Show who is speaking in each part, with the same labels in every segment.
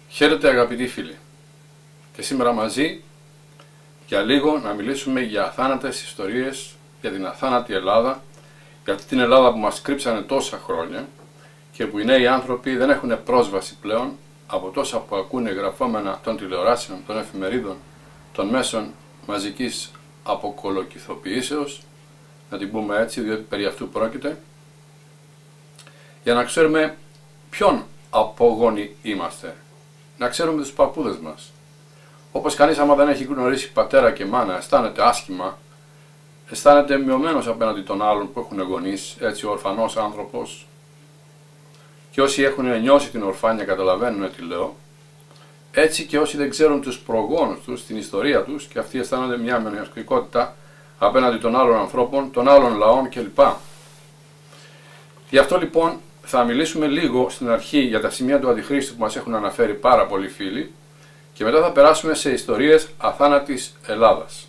Speaker 1: Χαίρετε αγαπητοί φίλοι, και σήμερα μαζί για λίγο να μιλήσουμε για αθάνατες ιστορίες, για την αθάνατη Ελλάδα, για αυτή την Ελλάδα που μας κρύψανε τόσα χρόνια και που οι νέοι άνθρωποι δεν έχουν πρόσβαση πλέον από τόσα που ακούνε γραφόμενα των τηλεοράσεων, των εφημερίδων, των μέσων μαζικής αποκολοκυθοποιήσεως, να την πούμε έτσι, διότι περί αυτού πρόκειται, για να ξέρουμε ποιον απόγονοι είμαστε, να ξέρουμε τους παππούδες μας. Όπως κανείς άμα δεν έχει γνωρίσει πατέρα και μάνα αισθάνεται άσχημα, αισθάνεται μειωμένος απέναντι των άλλων που έχουν γονείς, έτσι ο ορφανός άνθρωπος, και όσοι έχουν νιώσει την ορφάνεια καταλαβαίνουν τι λέω, έτσι και όσοι δεν ξέρουν τους προγόνους τους, την ιστορία τους, και αυτοί αισθάνονται μια μενιασκητικότητα απέναντι των άλλων ανθρώπων, των άλλων λαών κλπ. Γι' αυτό λοιπόν θα μιλήσουμε λίγο στην αρχή για τα σημεία του Αντιχρίστου που μας έχουν αναφέρει πάρα πολλοί φίλοι και μετά θα περάσουμε σε ιστορίες αθάνατης Ελλάδας.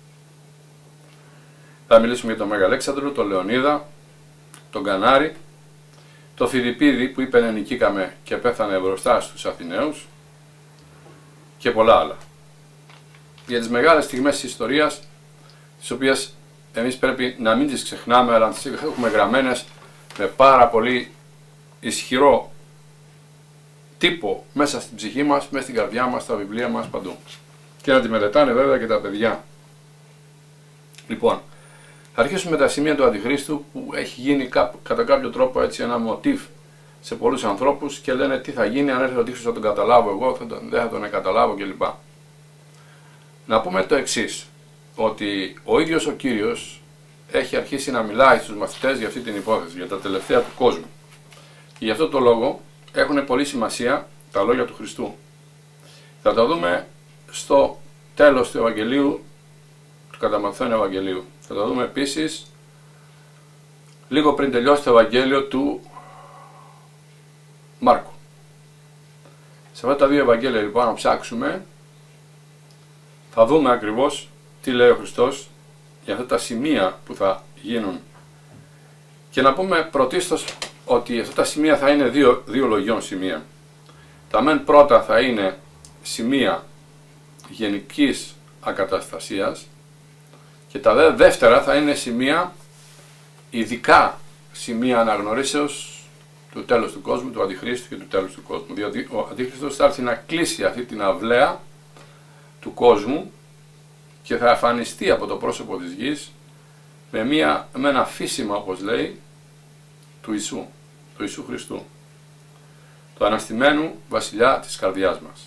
Speaker 1: Θα μιλήσουμε για τον Μέγα Αλέξανδρο, τον Λεωνίδα, τον Κανάρη, τον Φιδιππίδη που είπε νικήκαμε και πέθανε μπροστά στους Αθηναίους και πολλά άλλα. Για τις μεγάλες στιγμές της ιστορίας, τις οποίες εμείς πρέπει να μην τις ξεχνάμε, αλλά να τις έχουμε γραμμένες με πάρα πολύ ισχυρό τύπο μέσα στην ψυχή μας, μέσα στην καρδιά μας, στα βιβλία μας, παντού. Και να τη μελετάνε βέβαια και τα παιδιά. Λοιπόν, θα αρχίσουμε με τα σημεία του Αντιχρίστου που έχει γίνει κατά κάποιο τρόπο έτσι ένα μοτίβ σε πολλούς ανθρώπους και λένε τι θα γίνει αν έρθει ο Αντίχριστος, θα τον καταλάβω εγώ, δεν θα τον καταλάβω κλπ. Να πούμε το εξής, ότι ο ίδιος ο Κύριος έχει αρχίσει να μιλάει στους μαθητές για αυτή την υπόθεση, για τα τελευταία του κόσμου. Και γι' αυτό το λόγο έχουν πολύ σημασία τα λόγια του Χριστού. Θα τα δούμε στο τέλος του Ευαγγελίου, του κατά Ματθαίον Ευαγγελίου. Θα τα δούμε επίσης λίγο πριν τελειώσει το Ευαγγέλιο του Μάρκου. Σε αυτά τα δύο Ευαγγέλια λοιπόν να ψάξουμε, θα δούμε ακριβώς τι λέει ο Χριστός για αυτά τα σημεία που θα γίνουν. Και να πούμε πρωτίστως ότι αυτά τα σημεία θα είναι δύο λογιών σημεία. Τα μεν πρώτα θα είναι σημεία γενικής ακαταστασίας και τα δεύτερα θα είναι σημεία, ειδικά σημεία αναγνωρίσεως του τέλους του κόσμου, του Αντιχρίστου και του τέλους του κόσμου. Διότι ο Αντίχριστος θα έρθει να κλείσει αυτή την αυλαία του κόσμου και θα εμφανιστεί από το πρόσωπο της γης με ένα φύσιμα, όπως λέει, του Ιησού Χριστού, του αναστημένου βασιλιά της καρδιάς μας.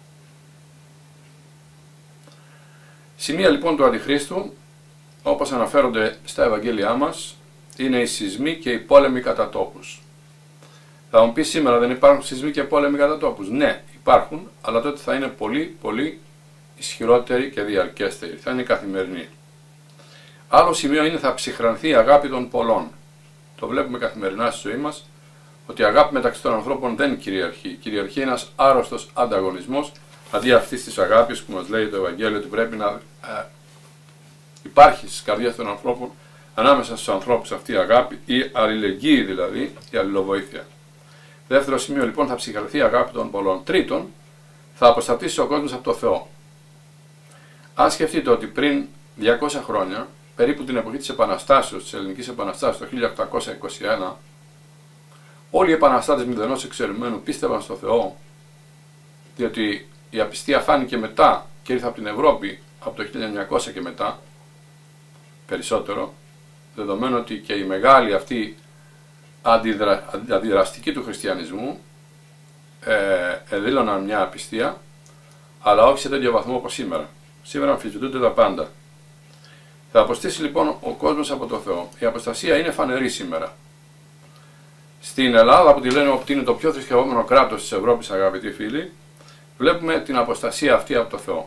Speaker 1: Σημεία λοιπόν του Αντιχρίστου, όπως αναφέρονται στα Ευαγγέλια μας, είναι οι σεισμοί και οι πόλεμοι κατά τόπους. Θα μου πει σήμερα δεν υπάρχουν σεισμοί και πόλεμοι κατά τόπους. Ναι, υπάρχουν, αλλά τότε θα είναι πολύ πολύ ισχυρότεροι και διαρκέστεροι. Θα είναι καθημερινοί. Άλλο σημείο είναι θα ψυχρανθεί η αγάπη των πολλών. Το βλέπουμε καθημερινά στη ζωή μας, ότι η αγάπη μεταξύ των ανθρώπων δεν κυριαρχεί. Κυριαρχεί ένας άρρωστος ανταγωνισμός, αντί αυτής της αγάπης που μας λέει το Ευαγγέλιο ότι πρέπει να υπάρχει στις καρδιές των ανθρώπων, ανάμεσα στους ανθρώπους αυτή η αγάπη, η αλληλεγγύη δηλαδή, η αλληλοβοήθεια. Δεύτερο σημείο λοιπόν θα ψυχρανθεί η αγάπη των πολλών. Τρίτον, θα αποστατήσει ο κόσμος από το Θεό. Αν σκεφτείτε ότι πριν 200 χρόνια, περίπου την εποχή της Επαναστάσεως, της Ελληνικής Επαναστάσεως, το 1821, όλοι οι επαναστάτες μηδενός εξαιρουμένου πίστευαν στο Θεό, διότι η απιστία φάνηκε μετά και ήρθε από την Ευρώπη από το 1900 και μετά, περισσότερο, δεδομένου ότι και η μεγάλη αυτή αντιδραστική του χριστιανισμού εδήλωναν μια απιστία, αλλά όχι σε τέτοιο βαθμό όπως σήμερα. Σήμερα αμφισβητούνται τα πάντα. Θα αποστήσει λοιπόν ο κόσμος από το Θεό. Η αποστασία είναι φανερή σήμερα. Στην Ελλάδα, που τη λένε ότι είναι το πιο θρησκευόμενο κράτος της Ευρώπης, αγαπητοί φίλοι, βλέπουμε την αποστασία αυτή από το Θεό.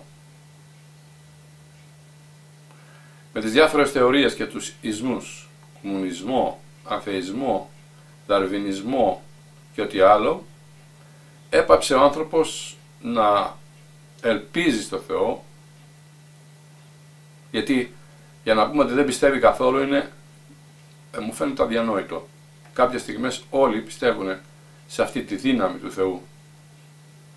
Speaker 1: Με τις διάφορες θεωρίες και τους ισμούς, κομμουνισμό, αθεϊσμό, δαρβινισμό και ό,τι άλλο, έπαψε ο άνθρωπος να ελπίζει στο Θεό, γιατί για να πούμε ότι δεν πιστεύει καθόλου είναι, μου φαίνεται αδιανόητο. Κάποιες στιγμές όλοι πιστεύουν σε αυτή τη δύναμη του Θεού.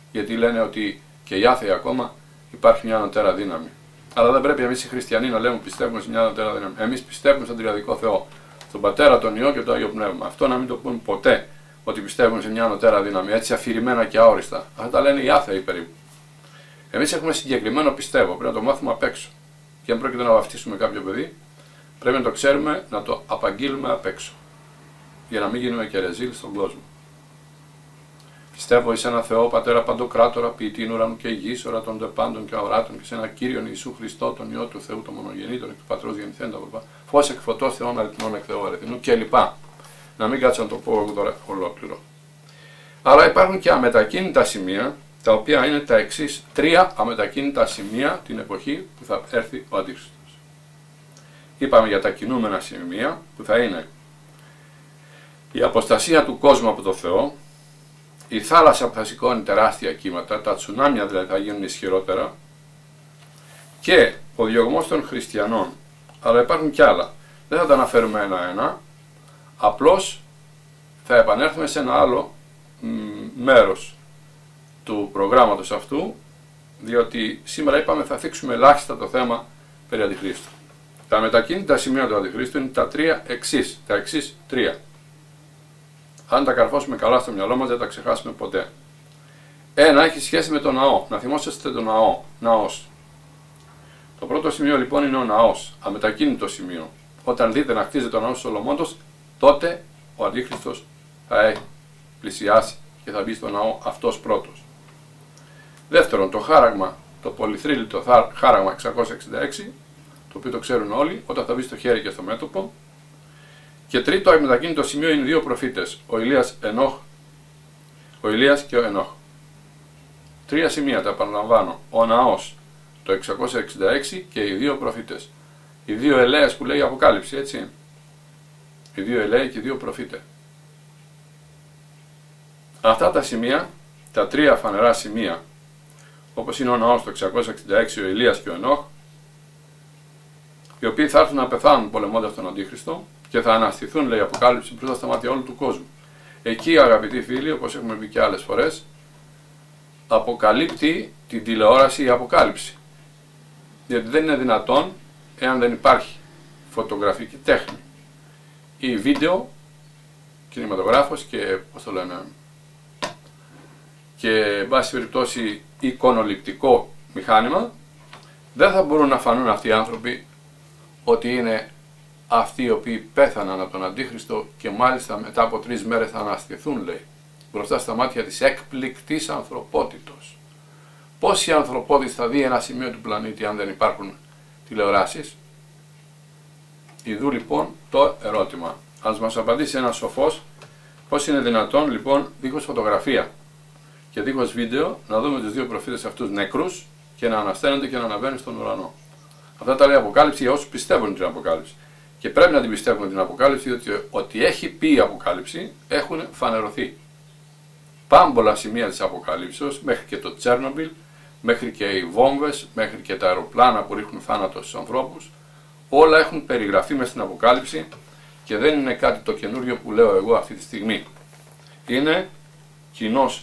Speaker 1: γιατί λένε ότι και οι άθεοι ακόμα υπάρχει μια ανωτέρα δύναμη. Αλλά δεν πρέπει εμείς οι χριστιανοί να λέμε πιστεύουμε σε μια ανωτέρα δύναμη. Εμείς πιστεύουμε στον τριαδικό Θεό, τον Πατέρα, τον Υιό και το Άγιο Πνεύμα. Αυτό να μην το πούμε ποτέ, ότι πιστεύουμε σε μια ανωτέρα δύναμη, έτσι αφηρημένα και αόριστα. Αυτά τα λένε οι άθεοι περίπου. Εμείς έχουμε συγκεκριμένο πιστεύω, πρέπει να το μάθουμε απ' έξω. Και αν πρόκειται να βαφτίσουμε κάποιο παιδί, πρέπει να το ξέρουμε, να το απαγγείλουμε απ' έξω. Για να μην γίνουμε και ρεζίλ στον κόσμο. Πιστεύω εις ένα Θεό, Πατέρα Παντοκράτορα, ποιητήν ουρανού και γης, ορατών τε πάντων και αοράτων, και σε ένα Κύριον Ιησού Χριστό, τον Υιό του Θεού, τον μονογεννήτων, εκ του Πατρός γεννηθέντα, φως εκ φωτός Θεών αριθμών εκ Θεού αρεθινού κλπ. Να μην κάτσω να το πω εγώ τώρα ολόκληρο. Αλλά υπάρχουν και αμετακίνητα σημεία, τα οποία είναι τα εξής 3 αμετακίνητα σημεία την εποχή που θα έρθει ο Αντίχριστος. Είπαμε για τα κινούμενα σημεία, που θα είναι η αποστασία του κόσμου από το Θεό, η θάλασσα που θα σηκώνει τεράστια κύματα, τα τσουνάμια δηλαδή θα γίνουν ισχυρότερα, και ο διωγμός των χριστιανών. Αλλά υπάρχουν κι άλλα. Δεν θα τα αναφέρουμε ένα-ένα, απλώς θα επανέλθουμε σε ένα άλλο μέρος του προγράμματος αυτού, διότι σήμερα είπαμε θα θίξουμε ελάχιστα το θέμα περί Αντιχρίστου. Τα μετακίνητα σημεία του Αντιχρίστου είναι τα εξής 3. Αν τα καρφώσουμε καλά στο μυαλό μας δεν τα ξεχάσουμε ποτέ. Ένα έχει σχέση με τον ναό. Να θυμόσαστε τον ναό. Ναός. Το πρώτο σημείο λοιπόν είναι ο ναός. Αμετακίνητο σημείο. Όταν δείτε να χτίζεται ο ναός του Σολομώντος, τότε ο Αντίχριστος θα έχει πλησιάσει και θα μπει στο ναό αυτός πρώτος. Δεύτερον, το χάραγμα, το πολυθρύλιτο χάραγμα 666, το οποίο το ξέρουν όλοι, όταν θα μπει στο χέρι και στο μέτωπο. Και τρίτο αμετακίνητο σημείο είναι οι 2 προφήτες, ο Ηλίας και ο Ενόχ. 3 σημεία τα επαναλαμβάνω, ο ναός, το 666 και οι 2 προφήτες. Οι 2 ελέες που λέει η Αποκάλυψη, έτσι. Οι 2 ελέοι και οι 2 προφήτες. Αυτά τα σημεία, τα 3 φανερά σημεία, όπως είναι ο ναός το 666, ο Ηλίας και ο Ενόχ, οι οποίοι θα έρθουν να πεθάνουν πολεμώντας τον Αντίχριστο και θα αναστηθούν, λέει η Αποκάλυψη, μπροστά στα μάτια όλου του κόσμου. Εκεί, αγαπητοί φίλοι, όπως έχουμε πει και άλλες φορές, αποκαλύπτει την τηλεόραση η Αποκάλυψη. Διότι δεν είναι δυνατόν, εάν δεν υπάρχει φωτογραφική τέχνη ή βίντεο, κινηματογράφος και, πώς το λένε, και, εν πάση περιπτώσει, εικονοληπτικό μηχάνημα, δεν θα μπορούν να φανούν αυτοί οι άνθρωποι ότι είναι αυτοί οι οποίοι πέθαναν από τον Αντίχριστο και μάλιστα μετά από 3 μέρες θα αναστηθούν, λέει, μπροστά στα μάτια της έκπληκτης ανθρωπότητος. Πόση ανθρωπότητα θα δει ένα σημείο του πλανήτη αν δεν υπάρχουν τηλεοράσεις? Ιδού λοιπόν το ερώτημα. Ας μας απαντήσει ένας σοφός πώς είναι δυνατόν λοιπόν δίχως φωτογραφία και δίχως βίντεο να δούμε τους 2 προφήτες αυτούς νεκρούς και να ανασταίνονται και να αναβαίνουν στον ουρανό. Αυτά τα λέει η Αποκάλυψη για όσους πιστεύουν την Αποκάλυψη. Και πρέπει να την πιστεύουμε την Αποκάλυψη, διότι ό,τι έχει πει η Αποκάλυψη έχουν φανερωθεί. Πάμπολα σημεία της Αποκαλύψεως, μέχρι και το Τσέρνομπιλ, μέχρι και οι βόμβες, μέχρι και τα αεροπλάνα που ρίχνουν θάνατο στους ανθρώπους, όλα έχουν περιγραφεί μες στην Αποκάλυψη και δεν είναι κάτι το καινούριο που λέω εγώ αυτή τη στιγμή. Είναι κοινώς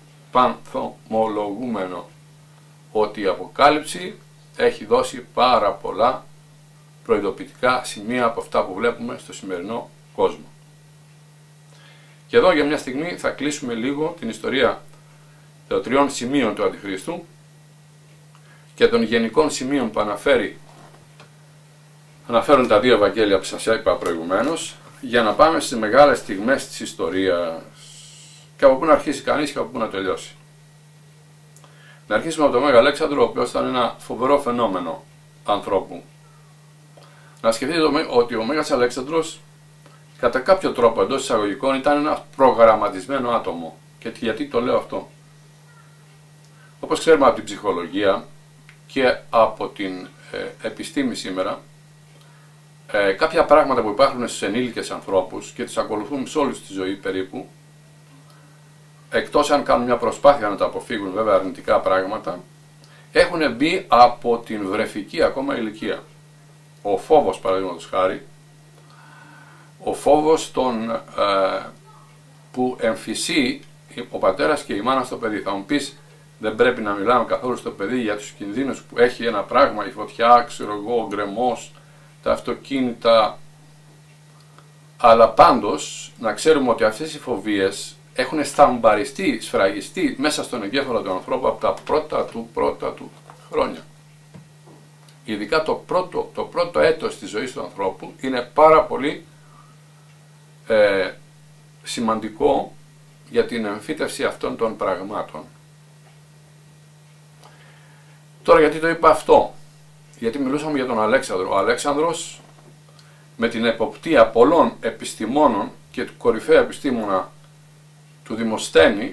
Speaker 1: πανθομολογούμενο ότι η Αποκάλυψη έχει δώσει πάρα πολλά προειδοποιητικά σημεία από αυτά που βλέπουμε στο σημερινό κόσμο. Και εδώ για μια στιγμή θα κλείσουμε λίγο την ιστορία των 3 σημείων του Αντιχρίστου και των γενικών σημείων που αναφέρουν τα 2 Ευαγγέλια που σας είπα προηγουμένως, για να πάμε στις μεγάλες στιγμές της ιστορίας και από πού να αρχίσει κανείς και από πού να τελειώσει. Να αρχίσουμε από τον Μέγα Αλέξανδρο, ο οποίος ήταν ένα φοβερό φαινόμενο ανθρώπου. Να σκεφτείτε ότι ο Μέγας Αλέξανδρος κατά κάποιο τρόπο εντός εισαγωγικών ήταν ένα προγραμματισμένο άτομο. Και γιατί το λέω αυτό? Όπως ξέρουμε από την ψυχολογία και από την επιστήμη σήμερα, κάποια πράγματα που υπάρχουν στους ενήλικες ανθρώπους και τις ακολουθούν σε όλη τη ζωή περίπου, εκτός αν κάνουν μια προσπάθεια να τα αποφύγουν βέβαια αρνητικά πράγματα, έχουν μπει από την βρεφική ακόμα ηλικία. Ο φόβος, παραδείγματος χάρη, ο φόβος που εμφυσεί ο πατέρας και η μάνα στο παιδί. Θα μου πεις, Δεν πρέπει να μιλάμε καθόλου στο παιδί για τους κινδύνους που έχει ένα πράγμα, η φωτιά, ξέρω εγώ, ο γκρεμός, τα αυτοκίνητα. Αλλά πάντως να ξέρουμε ότι αυτές οι φοβίες έχουν σταμπαριστεί, σφραγιστεί μέσα στον εγκέφαλο του ανθρώπου από τα πρώτα του χρόνια. Ειδικά το πρώτο έτος της ζωής του ανθρώπου είναι πάρα πολύ σημαντικό για την εμφύτευση αυτών των πραγμάτων. Τώρα γιατί το είπα αυτό? Γιατί μιλούσαμε για τον Αλέξανδρο. Ο Αλέξανδρος με την εποπτεία πολλών επιστημόνων και του κορυφαίου επιστήμονα του Δημοσθένη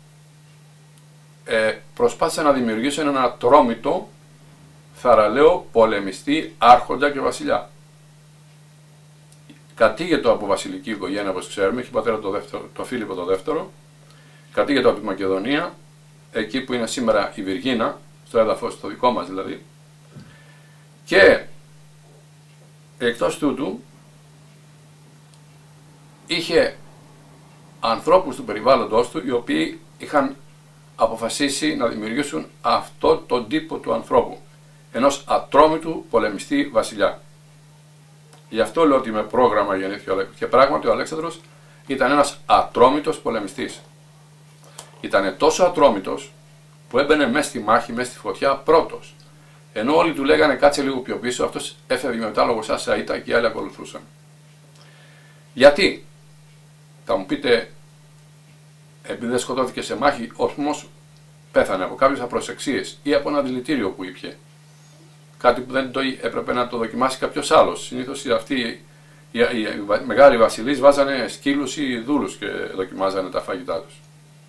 Speaker 1: προσπάθησε να δημιουργήσει ένα ατρόμητο θαραλέο πολεμιστή, άρχοντα και βασιλιά. Κατήγετο από βασιλική οικογένεια, όπως ξέρουμε, έχει πατέρα το Φίλιππο το δεύτερο, κατήγετο από τη Μακεδονία, εκεί που είναι σήμερα η Βυργίνα, στο έδαφος το δικό μας δηλαδή, και εκτός τούτου είχε ανθρώπους του περιβάλλοντος του οι οποίοι είχαν αποφασίσει να δημιουργήσουν αυτό τον τύπο του ανθρώπου, ενός ατρόμητου πολεμιστή βασιλιά. Γι' αυτό λέω ότι με πρόγραμμα γεννήθηκε ο Αλέξανδρος. Και πράγματι ο Αλέξανδρος ήταν ένας ατρόμητος πολεμιστής. Ήταν τόσο ατρόμητος που έμπαινε μέσα στη μάχη, μέσα στη φωτιά πρώτος. Ενώ όλοι του λέγανε κάτσε λίγο πιο πίσω, αυτός έφευγε με τάλογο σαν σαΐτα και οι άλλοι ακολουθούσαν. Γιατί? Θα μου πείτε, επειδή δεν σκοτώθηκε σε μάχη, όμως πέθανε από κάποιες απροσεξίες ή από ένα δηλητήριο που ήπιε. Κάτι που δεν το έπρεπε να το δοκιμάσει κάποιος άλλος. Συνήθως αυτοί οι μεγάλοι βασιλείς βάζανε σκύλους ή δούλους και δοκιμάζανε τα φαγητά τους.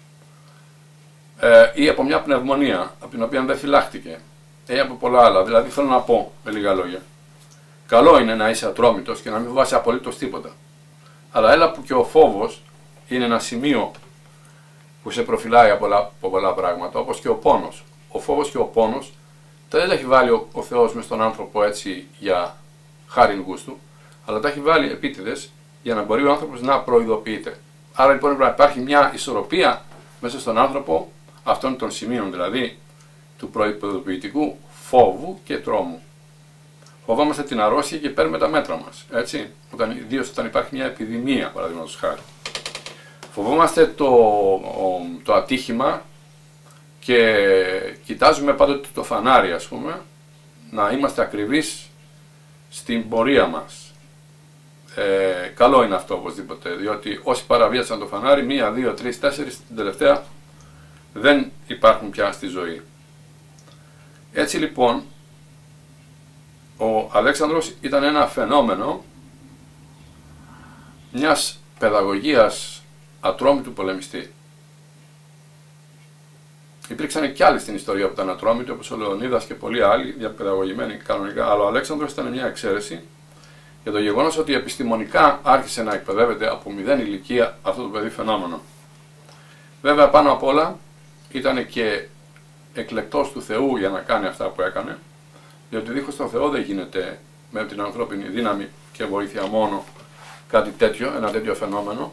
Speaker 1: Ή από μια πνευμονία, από την οποία δεν φυλάχτηκε. Ή από πολλά άλλα. Δηλαδή θέλω να πω με λίγα λόγια. Καλό είναι να είσαι ατρόμητος και να μην φοβάσαι απολύτως τίποτα. Αλλά έλα που και ο φόβος είναι ένα σημείο που σε προφυλάει από πολλά πράγματα, όπως και ο πόνος. Ο φόβος και ο πόνος δεν τα έχει βάλει ο Θεός μες στον άνθρωπο έτσι για χάριν γούστου, αλλά τα έχει βάλει επίτηδες για να μπορεί ο άνθρωπος να προειδοποιείται. Άρα λοιπόν πρέπει να υπάρχει μια ισορροπία μέσα στον άνθρωπο αυτών των σημείων, δηλαδή του προειδοποιητικού φόβου και τρόμου. Φοβόμαστε την αρρώστια και παίρνουμε τα μέτρα μας, έτσι, ιδίως όταν υπάρχει μια επιδημία, παραδείγματος χάρη. Φοβόμαστε το ατύχημα και κοιτάζουμε πάντοτε το φανάρι, ας πούμε, να είμαστε ακριβείς στην πορεία μας. Καλό είναι αυτό οπωσδήποτε, διότι όσοι παραβίασαν το φανάρι, 1, 2, 3, 4, την τελευταία δεν υπάρχουν πια στη ζωή. Έτσι λοιπόν, ο Αλέξανδρος ήταν ένα φαινόμενο μιας παιδαγωγίας ατρόμητου πολεμιστή. Υπήρξαν και άλλοι στην ιστορία που ήταν ατρόμητοι, όπως ο Λεωνίδας και πολλοί άλλοι, διαπαιδαγωγημένοι κανονικά, αλλά ο Αλέξανδρος ήταν μια εξαίρεση για το γεγονός ότι επιστημονικά άρχισε να εκπαιδεύεται από 0 ηλικία αυτό το παιδί φαινόμενο. Βέβαια πάνω απ' όλα ήταν και εκλεκτός του Θεού για να κάνει αυτά που έκανε, διότι δίχως τον Θεό δεν γίνεται με την ανθρώπινη δύναμη και βοήθεια μόνο κάτι τέτοιο, ένα τέτοιο φαινόμενο.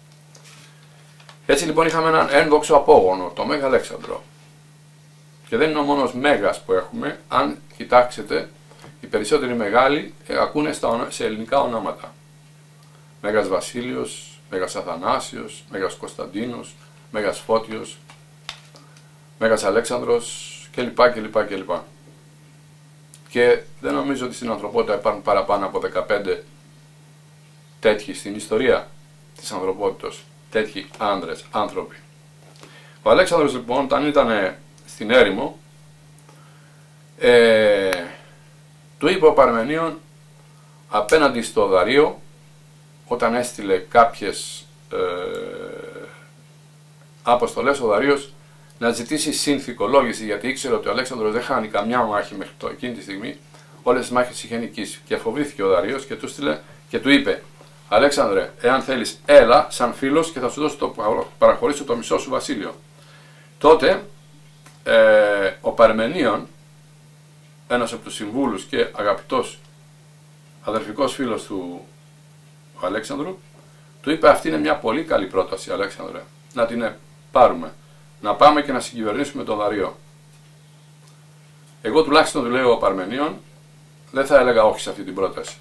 Speaker 1: Έτσι λοιπόν είχαμε έναν ένδοξο απόγονο, το Μέγα Αλέξανδρο. Και δεν είναι ο μόνος Μέγας που έχουμε, αν κοιτάξετε, οι περισσότεροι μεγάλοι ακούνε σε ελληνικά ονόματα. Μέγας Βασίλειος, Μέγας Αθανάσιος, Μέγας Κωνσταντίνος, Μέγας Φώτιος, Μέγας Αλέξανδρος κλπ. Και δεν νομίζω ότι στην ανθρωπότητα υπάρχουν παραπάνω από 15 τέτοιοι στην ιστορία της ανθρωπότητας, τέτοιοι άνδρες, άνθρωποι. Ο Αλέξανδρος λοιπόν όταν ήταν στην έρημο, του είπε ο Παρμενίων απέναντι στο Δαρείο, όταν έστειλε κάποιες αποστολές ο Δαρείος να ζητήσει συνθηκολόγηση, γιατί ήξερε ότι ο Αλέξανδρος δεν χάνει καμιά μάχη μέχρι εκείνη τη στιγμή, όλες τις μάχες είχε νικήσει. Και φοβήθηκε ο Δαρείος και του στείλε και του είπε: Αλέξανδρε, εάν θέλεις, έλα σαν φίλος και θα σου δώσω παραχωρήσω το μισό σου βασίλειο. Τότε ο Παρμενίων, ένας από τους συμβούλους και αγαπητός αδερφικός φίλος του Αλέξανδρου, του είπε: αυτή είναι μια πολύ καλή πρόταση, Αλέξανδρε, να την πάρουμε. να πάμε και να συγκυβερνήσουμε τον Δαριώ. Εγώ τουλάχιστον του λέω ο Παρμενίων, δεν θα έλεγα όχι σε αυτή την πρόταση.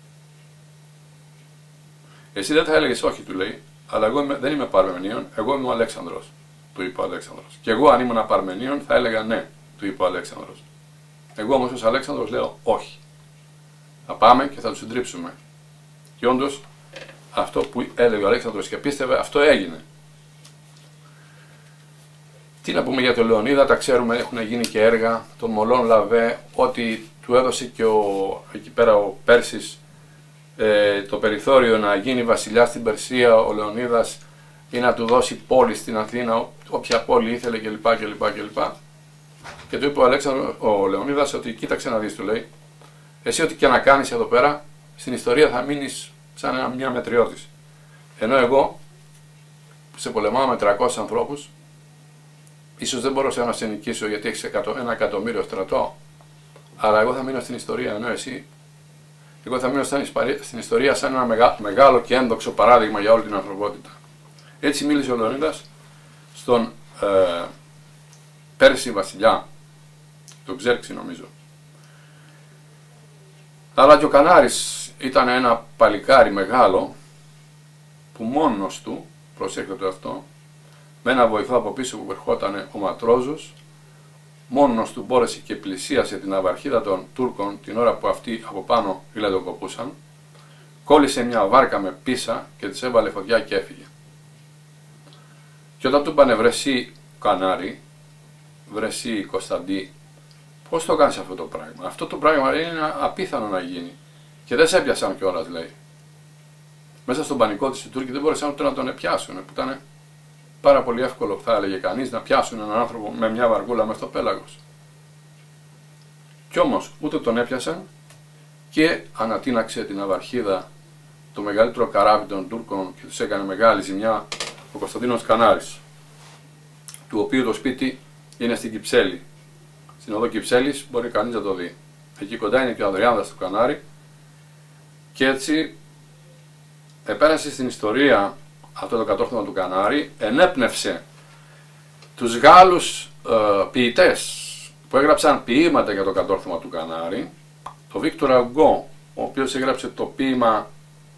Speaker 1: Εσύ δεν θα έλεγες όχι, του λέει, αλλά εγώ δεν είμαι Παρμενίων, εγώ είμαι ο Αλέξανδρος, του είπε ο Αλέξανδρος. Και εγώ αν ήμουν Παρμενίων θα έλεγα ναι, του είπε ο Αλέξανδρος. Εγώ όμως ως Αλέξανδρος λέω όχι. Θα πάμε και θα τους συντρίψουμε. Και όντως αυτό που έλεγε ο Αλέξανδρος και πίστευε, αυτό έγινε. Τι να πούμε για τον Λεωνίδα, τα ξέρουμε, έχουν γίνει και έργα, τον Μολόν Λαβέ, ότι του έδωσε και εκεί πέρα ο Πέρσης το περιθώριο να γίνει βασιλιάς στην Περσία, ο Λεωνίδας, ή να του δώσει πόλη στην Αθήνα, όποια πόλη ήθελε κλπ. Και του είπε ο Λεωνίδας ότι κοίταξε να δεις, του λέει, εσύ ό,τι και να κάνεις εδώ πέρα, στην ιστορία θα μείνεις σαν μια μετριώτης. Ενώ εγώ, που σε πολεμάω με 300 ανθρώπους, ίσως δεν μπορούσα να σε νικήσω γιατί έχεις 1 εκατομμύριο στρατό, αλλά εγώ θα μείνω στην ιστορία, ενώ εσύ, εγώ θα μείνω στην ιστορία σαν ένα μεγάλο και ένδοξο παράδειγμα για όλη την ανθρωπότητα. Έτσι μίλησε ο Λεωνίδας στον Πέρση βασιλιά, τον Ξέρξη νομίζω. Αλλά και ο Κανάρης ήταν ένα παλικάρι μεγάλο που μόνος του, προσέχετε αυτό, με ένα βοηθό από πίσω που ερχόταν ο Ματρόζος, μόνος του μπόρεσε και πλησίασε την αυαρχίδα των Τούρκων την ώρα που αυτοί από πάνω γλεντοκοπούσαν, κόλλησε μια βάρκα με πίσα και της έβαλε φωτιά και έφυγε. Και όταν του είπανε βρεσί Κανάρη, βρεσί Κωνσταντί, πώς το κάνεις αυτό το πράγμα? Αυτό το πράγμα είναι απίθανο να γίνει. Και δεν σε έπιασαν κιόλας, λέει. Μέσα στον πανικό της οι Τούρκοι δεν μπορούσαν ούτε να τον πιάσουν, που ήταν πάρα πολύ εύκολο, θα έλεγε κανείς, να πιάσουν έναν άνθρωπο με μια βαργούλα μες στο πέλαγος. Κι όμως ούτε τον έπιασαν και ανατείναξε την αυαρχίδα το μεγαλύτερο καράβι των Τούρκων και τους έκανε μεγάλη ζημιά ο Κωνσταντίνος Κανάρης, του οποίου το σπίτι είναι στην Κυψέλη. Στην οδό Κυψέλης μπορεί κανείς να το δει. Εκεί κοντά είναι και ο Ανδριάνδας του Κανάρη και έτσι επέρασε στην ιστορία αυτό το κατόρθωμα του Κανάρη, ενέπνευσε τους Γάλλους ποιητές που έγραψαν ποίηματα για το κατόρθωμα του Κανάρη, το Βίκτορ Ουγκό, ο οποίος έγραψε το ποίημα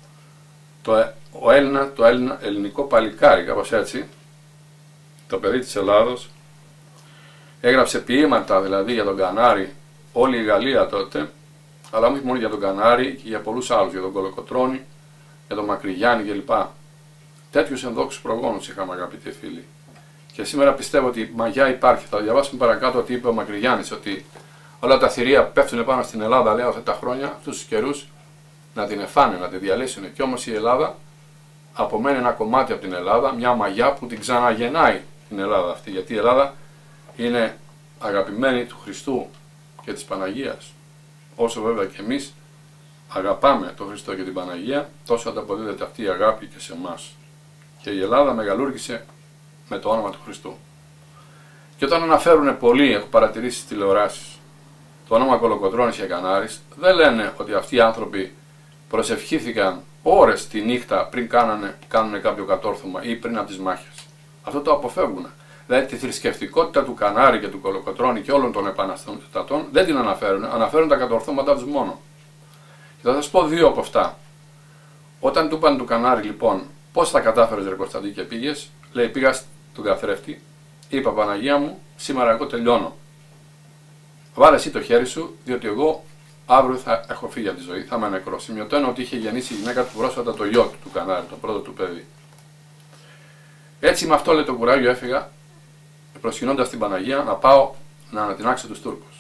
Speaker 1: το ελληνικό παλικάρι, κάπως έτσι, το παιδί της Ελλάδος, έγραψε ποίηματα δηλαδή για τον Κανάρη όλη η Γαλλία τότε, αλλά όχι μόνο για τον Κανάρη και για πολλούς άλλους, για τον Κολοκοτρώνη, για τον Μακρυγιάννη κλπ. Τέτοιους ενδόξους προγόνους είχαμε, αγαπητοί φίλοι. Και σήμερα πιστεύω ότι μαγιά υπάρχει. Θα διαβάσουμε παρακάτω ότι είπε ο Μακρυγιάννης, ότι όλα τα θηρία που πέφτουν πάνω στην Ελλάδα, λέω, αυτά τα χρόνια, αυτούς τους καιρούς, να την εφάνε, να τη διαλύσουν. Και όμως η Ελλάδα απομένει ένα κομμάτι από την Ελλάδα, μια μαγιά που την ξαναγεννάει την Ελλάδα αυτή. Γιατί η Ελλάδα είναι αγαπημένη του Χριστού και της Παναγίας. Όσο βέβαια και εμείς αγαπάμε τον Χριστό και την Παναγία, τόσο ανταποδίδεται αυτή η αγάπη και σε εμάς. Και η Ελλάδα μεγαλούργησε με το όνομα του Χριστού. Και όταν αναφέρουν πολλοί, έχω παρατηρήσει στις τηλεοράσεις, το όνομα Κολοκοτρώνης και Κανάρης, δεν λένε ότι αυτοί οι άνθρωποι προσευχήθηκαν ώρες τη νύχτα πριν κάνουν κάποιο κατόρθωμα ή πριν από τις μάχες. Αυτό το αποφεύγουν. Δηλαδή τη θρησκευτικότητα του Κανάρη και του Κολοκοτρώνη και όλων των επαναστατών δεν την αναφέρουν, αναφέρουν τα κατορθώματά τους μόνο. Και θα σας πω δύο από αυτά. Όταν του είπαν του Κανάρη λοιπόν, πώς θα κατάφερες ρε Κωνσταντί και πήγες, λέει πήγα στον καθρέφτη, είπα Παναγία μου, σήμερα εγώ τελειώνω. Βάλε εσύ το χέρι σου, διότι εγώ αύριο θα έχω φύγει από τη ζωή, θα είμαι νεκρός. Σημειωτώνω ότι είχε γεννήσει η γυναίκα του πρόσφατα το γιο του Κανάρη, το πρώτο του παιδί. Έτσι με αυτό λέει το κουράγιο έφυγα, προσκυνώντας την Παναγία, να πάω να ανατινάξω τους Τούρκους.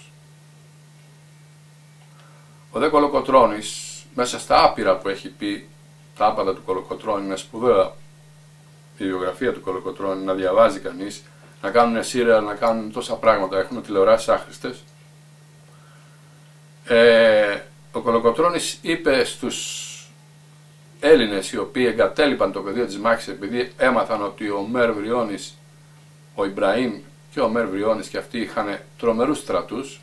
Speaker 1: Ο δε Κολοκοτρώνης, μέσα στα άπειρα που έχει πει τα άπαντα του Κολοκοτρώνη, είναι σπουδαία η βιογραφία του Κολοκοτρώνη, να διαβάζει κανείς, να κάνουν σύρεα, να κάνουν τόσα πράγματα, έχουν τηλεοράσεις άχρηστες. Ο Κολοκοτρώνης είπε στους Έλληνες οι οποίοι εγκατέλειπαν το πεδίο της μάχης επειδή έμαθαν ότι ο Μέρ Βριώνης, ο Ιμπραήμ και ο Μέρ Βριώνης και αυτοί είχαν τρομερούς στρατούς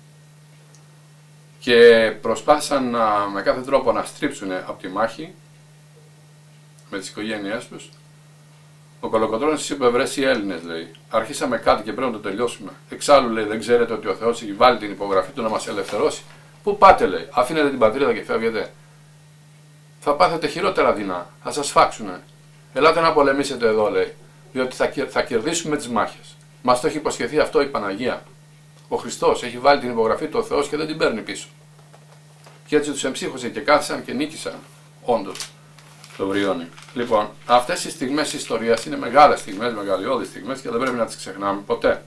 Speaker 1: και προσπάθησαν με κάθε τρόπο να στρίψουν από τη μάχη με τις οικογένειές τους, Ο Κολοκοτρώνης είπε: βρες οι Έλληνες, λέει. Αρχίσαμε κάτι και πρέπει να το τελειώσουμε. Εξάλλου, λέει, δεν ξέρετε ότι ο Θεός έχει βάλει την υπογραφή του να μας ελευθερώσει. Πού πάτε, λέει. Αφήνετε την πατρίδα και φεύγετε. Θα πάθετε χειρότερα δεινά. Θα σας φάξουνε. Ελάτε να πολεμήσετε εδώ, λέει. Διότι θα κερδίσουμε τις μάχες. Μας το έχει υποσχεθεί αυτό η Παναγία. Ο Χριστός έχει βάλει την υπογραφή του ο Θεός και δεν την παίρνει πίσω. Και έτσι τους εμψύχωσε και κάθισαν και νίκησαν. Όντως. Το Βριώνει. Λοιπόν, αυτές οι στιγμές της ιστορίας είναι μεγάλες στιγμές, μεγαλειώδεις στιγμές και δεν πρέπει να τις ξεχνάμε ποτέ.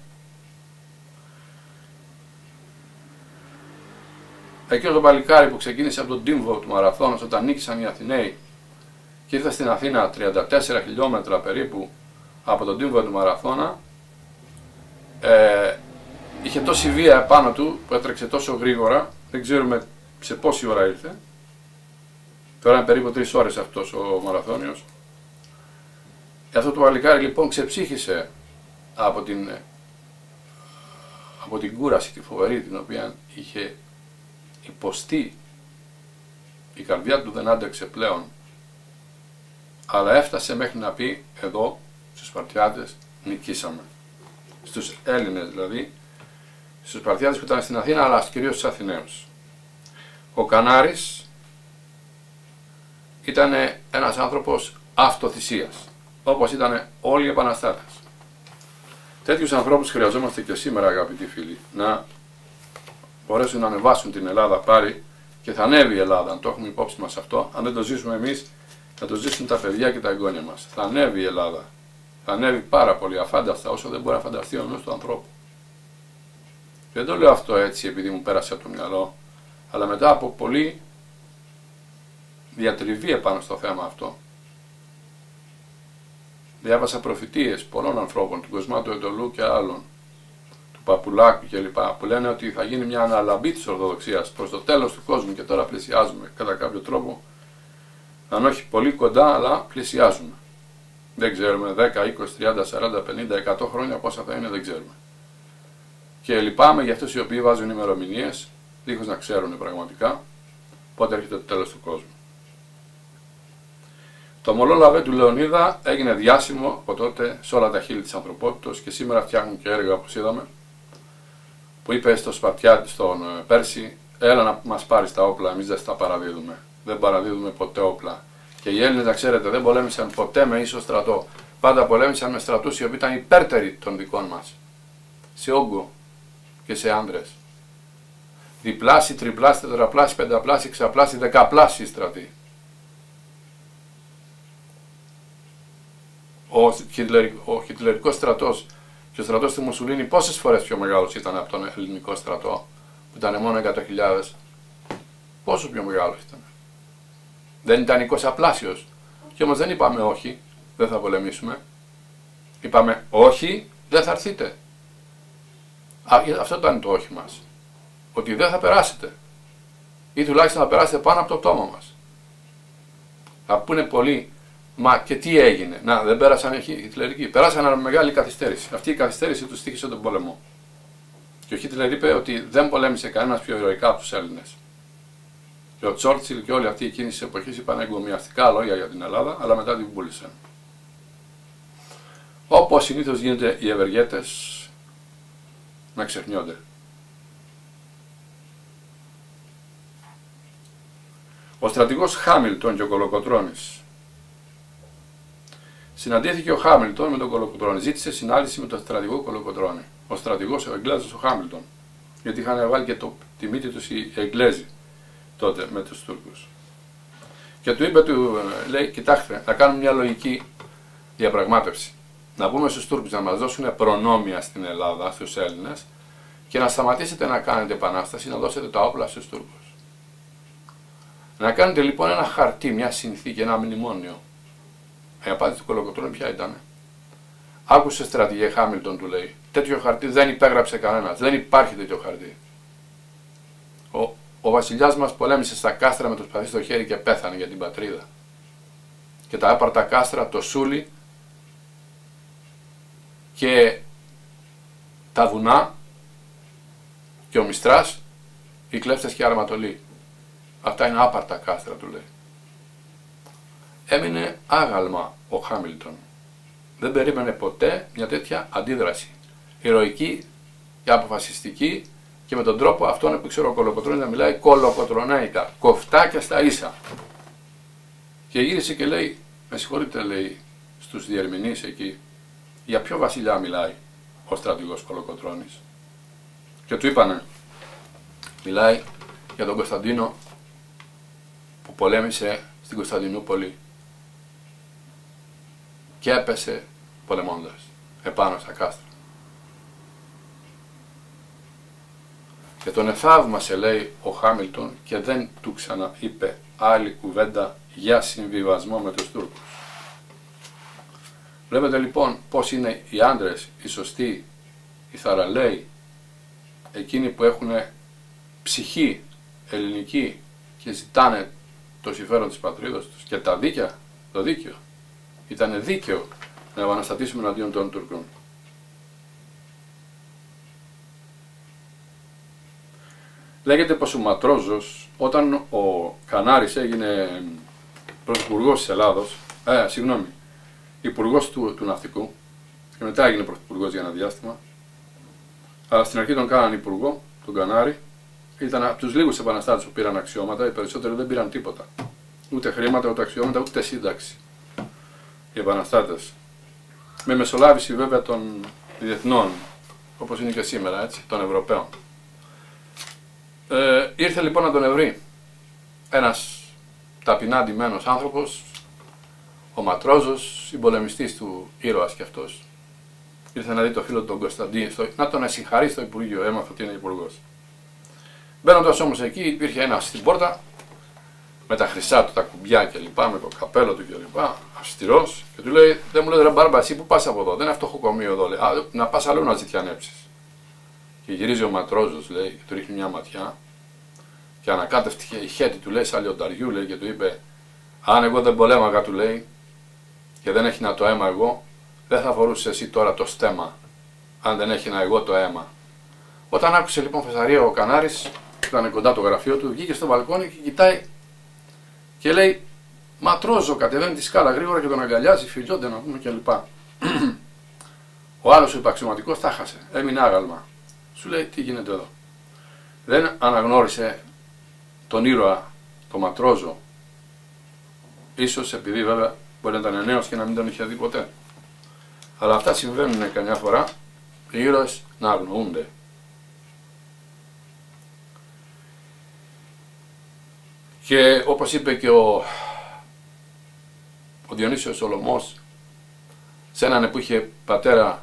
Speaker 1: Εκείνο το παλικάρι που ξεκίνησε από τον τύμβο του Μαραθώνος όταν νίκησαν οι Αθηναίοι και ήρθε στην Αθήνα 34 χιλιόμετρα περίπου από τον τύμβο του Μαραθώνα, είχε τόση βία επάνω του που έτρεξε τόσο γρήγορα, δεν ξέρουμε σε πόση ώρα ήρθε. Τώρα είναι περίπου 3 ώρες αυτός ο Μαραθώνιος. Αυτό το παλικάρι λοιπόν ξεψύχησε από την κούραση τη φοβερή την οποία είχε υποστεί. Η καρδιά του δεν άντεξε πλέον, αλλά έφτασε μέχρι να πει: εδώ στους Σπαρτιάτες νικήσαμε. Στους Έλληνες δηλαδή, στους Σπαρτιάτες που ήταν στην Αθήνα, αλλά κυρίως στους Αθηναίους. Ο Κανάρης ήταν ένας άνθρωπος αυτοθυσίας, όπως ήταν όλοι οι επαναστάτες. Τέτοιους ανθρώπους χρειαζόμαστε και σήμερα, αγαπητοί φίλοι, να μπορέσουν να ανεβάσουν την Ελλάδα πάλι, και θα ανέβει η Ελλάδα, αν το έχουμε υπόψη μας αυτό. Αν δεν το ζήσουμε εμείς, θα το ζήσουν τα παιδιά και τα εγγόνια μας. Θα ανέβει η Ελλάδα. Θα ανέβει πάρα πολύ αφάνταστα, όσο δεν μπορεί να φανταστεί ο νους του ανθρώπου. Και δεν το λέω αυτό έτσι επειδή μου πέρασε από το μυαλό, αλλά μετά από πολύ διατριβή επάνω στο θέμα αυτό. Διάβασα προφητείες πολλών ανθρώπων, του Κοσμάτου Εντολού και άλλων, του Παπουλάκου κλπ. Που λένε ότι θα γίνει μια αναλαμπή της Ορθοδοξίας προς το τέλος του κόσμου και τώρα πλησιάζουμε κατά κάποιο τρόπο, αν όχι πολύ κοντά, αλλά πλησιάζουμε. Δεν ξέρουμε 10, 20, 30, 40, 50, 100 χρόνια πόσα θα είναι, δεν ξέρουμε. Και λυπάμαι για αυτούς οι οποίοι βάζουν ημερομηνίες, δίχως να ξέρουν πραγματικά πότε έρχεται το τέλος του κόσμου. Το μολό λαβέ του Λεωνίδα έγινε διάσημο από τότε σε όλα τα χείλη της ανθρωπότητας και σήμερα φτιάχνουν και έργα, όπως είδαμε, που είπε στο Σπαρτιάτη, στον Πέρση: έλα να μας πάρεις τα όπλα, εμείς δεν τα παραδίδουμε. Δεν παραδίδουμε ποτέ όπλα. Και οι Έλληνες, να ξέρετε, δεν πολέμησαν ποτέ με ίσο στρατό. Πάντα πολέμησαν με στρατούς οι οποίοι ήταν υπέρτεροι των δικών μας. Σε όγκο και σε άνδρες. Διπλάσιοι, τριπλάσιοι, τετραπλάσιοι, πενταπλάσιοι, εξαπλάσιοι, δεκαπλάσιοι στρατοί. Ο χιτλερικός στρατός και ο στρατός του Μουσουλίνη πόσες φορές πιο μεγάλος ήταν από τον ελληνικό στρατό, που ήταν μόνο 100.000. Πόσο πιο μεγάλος ήταν. Δεν ήταν 20πλάσιος. Και όμως δεν είπαμε όχι, δεν θα πολεμήσουμε. Είπαμε όχι, δεν θα έρθείτε. Αυτό ήταν το όχι μας. Ότι δεν θα περάσετε. Ή τουλάχιστον θα περάσετε πάνω από το πτώμα μας. Θα πούνε πολλοί: μα και τι έγινε? Να, δεν πέρασαν οι Χιτλερικοί. Πέρασαν με μεγάλη καθυστέρηση. Αυτή η καθυστέρηση του στοίχησε τον πόλεμο. Και ο Χίτλερ είπε ότι δεν πολέμησε κανένας πιο ηρωικά από τους Έλληνες. Και ο Τσόρτσιλ και όλοι αυτοί εκείνη τη εποχή είπαν εγκομιαστικά λόγια για την Ελλάδα, αλλά μετά την πούλησαν. Όπως συνήθως γίνεται, οι ευεργέτες να ξεχνιόνται. Ο στρατηγός Χάμιλτον και ο Κολοκοτρώνης. Συναντήθηκε ο Χάμιλτον με τον Κολοκοτρώνη. Ζήτησε συνάντηση με τον στρατηγό Κολοκοτρώνη. Ο στρατηγός, ο Εγγλέζος, ο Χάμιλτον. Γιατί είχαν βάλει και τη μύτη τους οι Εγγλέζοι τότε με τους Τούρκους. Και του είπε, λέει: κοιτάξτε, να κάνουμε μια λογική διαπραγμάτευση. Να πούμε στους Τούρκους να μας δώσουν προνόμια στην Ελλάδα, στους Έλληνες, και να σταματήσετε να κάνετε επανάσταση, να δώσετε τα όπλα στους Τούρκους. Να κάνετε λοιπόν ένα χαρτί, μια συνθήκη, ένα μνημόνιο. Η απάντηση του Κολοκοτρώνη ποια ήταν? Άκουσε, στρατηγέ Χάμιλτον, του λέει: τέτοιο χαρτί δεν υπέγραψε κανένας. Δεν υπάρχει τέτοιο χαρτί. Ο βασιλιάς μας πολέμησε στα κάστρα με το σπαθί στο χέρι και πέθανε για την πατρίδα. Και τα άπαρτα κάστρα, το Σούλι και τα βουνά και ο Μιστράς, οι κλέφτες και οι αρματολοί. Αυτά είναι άπαρτα κάστρα, του λέει. Έμεινε άγαλμα ο Χάμιλτον. δεν περίμενε ποτέ μια τέτοια αντίδραση. Ηρωική και αποφασιστική, και με τον τρόπο αυτόν που ξέρω ο Κολοκοτρώνης να μιλάει κολοκοτρονάικα, κοφτάκια στα ίσα. Και γύρισε και λέει, με συγχωρείτε, λέει στους διερμηνείς εκεί, για ποιο βασιλιά μιλάει ο στρατηγός Κολοκοτρώνης. Και του είπανε, μιλάει για τον Κωνσταντίνο που πολέμησε στην Κωνσταντινούπολη και έπεσε πολεμώντας επάνω στα κάστρα. Και τον εθαύμασε, λέει ο Χάμιλτον, και δεν του ξαναείπε άλλη κουβέντα για συμβιβασμό με τους Τούρκους. Βλέπετε λοιπόν πώς είναι οι άντρες, οι σωστοί, οι θαραλέοι, εκείνοι που έχουν ψυχή ελληνική και ζητάνε το συμφέρον της πατρίδας τους και τα δίκαια, το δίκαιο. Ήταν δίκαιο να επαναστατήσουμε εναντίον των Τούρκων. Λέγεται πως ο Ματρόζος, όταν ο Κανάρης έγινε πρωθυπουργός της Ελλάδος, υπουργός του ναυτικού, και μετά έγινε πρωθυπουργός για ένα διάστημα, αλλά στην αρχή τον κάνανε υπουργό, τον Κανάρη, ήταν από τους λίγους επαναστάτες που πήραν αξιώματα, οι περισσότεροι δεν πήραν τίποτα. Ούτε χρήματα, ούτε αξιώματα, ούτε σύνταξη. Οι επαναστάτες. Με μεσολάβηση βέβαια των διεθνών, όπως είναι και σήμερα, έτσι, των Ευρωπαίων. Ήρθε λοιπόν να τον ευρεί ένας ταπεινά ντυμένος άνθρωπος, ο Ματρόζος, συμπολεμιστής του, ήρωας κι αυτός. Ήρθε να δει το φίλο του τον Κωνσταντίνο, να τον συγχαρεί στο Υπουργείο, έμαθε ότι είναι υπουργός. Μπαίνοντας όμως εκεί, υπήρχε ένας στην πόρτα, με τα χρυσά του, τα κουμπιά κλπ, με το καπέλο του κλπ, αυστηρός, και του λέει: δεν μου λέει, ρε Μπάρμπα, εσύ που πας από εδώ, δεν είναι φτωχοκομείο εδώ, λέει, να πας αλλού να ζητιανέψεις. Και γυρίζει ο Ματρόζος, λέει, και του ρίχνει μια ματιά, και ανακάτευτη η χέτη του, λέει, σαν λιονταριού, λέει, και του είπε: αν εγώ δεν πολέμαγα, του λέει, και δεν έχει να το αίμα εγώ, δεν θα φορούσε εσύ τώρα το στέμα, αν δεν έχει να εγώ το αίμα. Όταν άκουσε λοιπόν φασαρία ο Κανάρης, ήταν κοντά το γραφείο του, βγήκε στο μπαλκόνι και κοιτάει και λέει: Ματρόζο, κατεβαίνει τη σκάλα γρήγορα και τον αγκαλιάζει, φιλιόνται να πούμε κλπ. Ο άλλος ο υπαξιωματικός τα χάσε, έμεινε άγαλμα. Σου λέει: τι γίνεται εδώ. Δεν αναγνώρισε τον ήρωα, τον Ματρόζο, ίσως επειδή βέβαια μπορεί να ήταν νέος και να μην τον είχε δει ποτέ. Αλλά αυτά συμβαίνουν καμιά φορά, οι ήρωες να αγνοούνται. Και όπως είπε και ο Διονύσιος Σολωμός, σε έναν που είχε πατέρα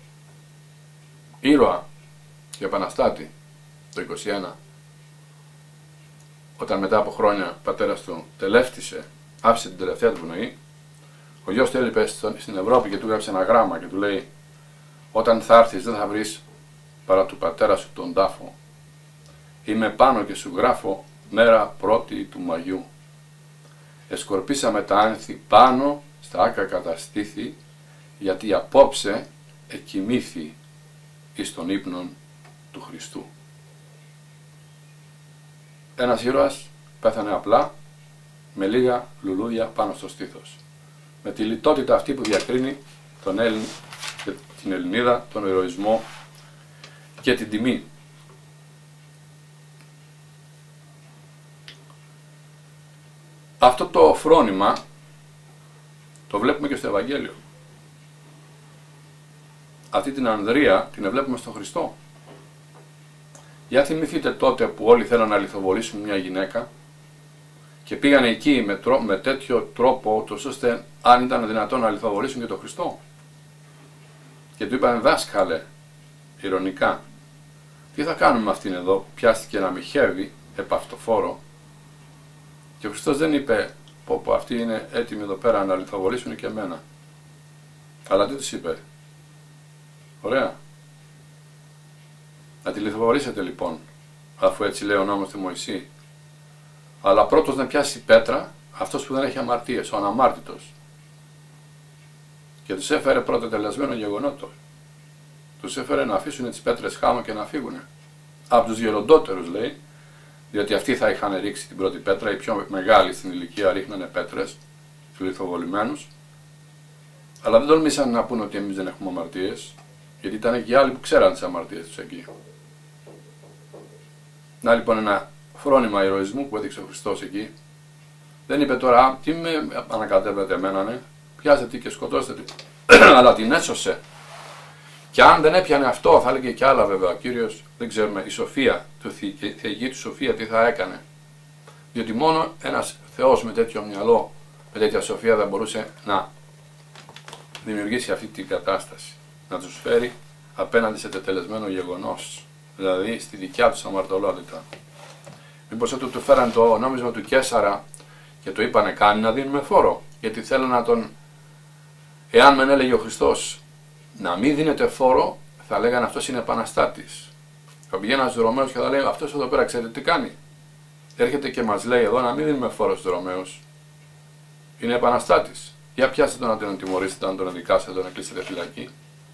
Speaker 1: ήρωα και επαναστάτη το 21, όταν μετά από χρόνια ο πατέρας του τελεύτησε, άφησε την τελευταία του πνοή, ο γιος του έλειπε στην Ευρώπη και του έγραψε ένα γράμμα και του λέει: όταν θα έρθεις δεν θα βρεις παρά του πατέρα σου τον τάφο. Είμαι πάνω και σου γράφω μέρα πρώτη του Μαγιού. Εσκορπίσαμε τα άνθη πάνω στα άκα καταστήθη, γιατί απόψε εκοιμήθη εις των ύπνων του Χριστού. Ένας ήρωας πέθανε απλά, με λίγα λουλούδια πάνω στο στήθος. Με τη λιτότητα αυτή που διακρίνει τον Έλλην και την Ελληνίδα, τον ηρωισμό και την τιμή. Αυτό το φρόνημα το βλέπουμε και στο Ευαγγέλιο. Αυτή την ανδρεία την βλέπουμε στον Χριστό. Για θυμηθείτε τότε που όλοι θέλαν να λιθοβολήσουν μια γυναίκα και πήγαν εκεί με τέτοιο τρόπο, ώστε αν ήταν δυνατόν να λιθοβολήσουν και τον Χριστό. Και του είπαν: δάσκαλε, ειρωνικά, τι θα κάνουμε με αυτήν εδώ, πιάστηκε να μοιχεύει επαυτοφόρο. Και ο Χριστός δεν είπε: πω αυτοί είναι έτοιμοι εδώ πέρα να λιθοβολήσουν και εμένα. Αλλά τι τους είπε? Ωραία. Να τη λιθοβολήσετε λοιπόν, αφού έτσι λέει ο νόμος του Μωυσή. Αλλά πρώτος να πιάσει πέτρα αυτός που δεν έχει αμαρτίες, ο αναμάρτητος. Και τους έφερε πρώτο τελεσμένο γεγονότο. Τους έφερε να αφήσουν τις πέτρες χάμω και να φύγουν. Από τους γεροντότερους λέει, διότι αυτοί θα είχαν ρίξει την πρώτη πέτρα, οι πιο μεγάλοι στην ηλικία ρίχνανε πέτρες στους λιθοβολημένους. Αλλά δεν τολμήσαν να πούνε ότι εμείς δεν έχουμε αμαρτίες, γιατί ήταν και άλλοι που ξέραν τις αμαρτίες τους εκεί. Να λοιπόν ένα φρόνημα ηρωισμού που έδειξε ο Χριστός εκεί. Δεν είπε τώρα, τι με ανακατεύετε εμένα, ναι, πιάστε τι και σκοτώστε τι. Αλλά την έσωσε. Και αν δεν έπιανε αυτό, θα έλεγε και άλλα βέβαια ο Κύριος, δεν ξέρουμε, η Σοφία, η θεϊκή του Σοφία τι θα έκανε. Διότι μόνο ένας Θεός με τέτοιο μυαλό, με τέτοια σοφία θα μπορούσε να δημιουργήσει αυτή την κατάσταση. Να τους φέρει απέναντι σε τετελεσμένο γεγονός. Δηλαδή στη δικιά τους αμαρτωλότητα. Μήπως όταν του φέραν το νόμισμα του Καίσαρα και το είπανε κάνει να δίνουμε φόρο. Γιατί θέλουν να τον... Εάν μεν έλεγε ο Χριστός να μην δίνετε φόρο, θα λέγανε αυτός είναι επαναστάτης. Θα πηγαίναν στους Ρωμαίους και θα λέει αυτός εδώ πέρα ξέρετε τι κάνει. Έρχεται και μας λέει εδώ να μην δίνουμε φόρο στους Ρωμαίους. Είναι επαναστάτης. Για πιάστε τον να τον τιμωρήσετε, να τον αδικάσετε, να τον κλείσετε φυλακή.